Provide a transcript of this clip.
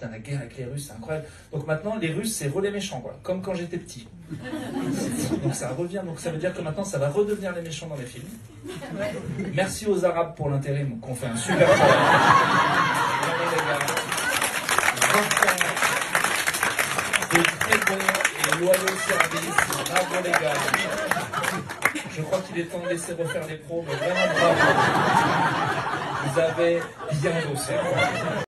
Putain, la guerre avec les Russes, c'est incroyable. Donc maintenant, les Russes, c'est relais méchants, quoi. Comme quand j'étais petit. Donc ça revient, donc ça veut dire que maintenant, ça va redevenir les méchants dans les films. Merci aux Arabes pour l'intérim, qu'on fait un super travail. Bravo les gars. De très bons et loyaux services. Bravo les gars. Je crois qu'il est temps de laisser refaire les pros, mais vraiment bravo. Vous avez bien bossé.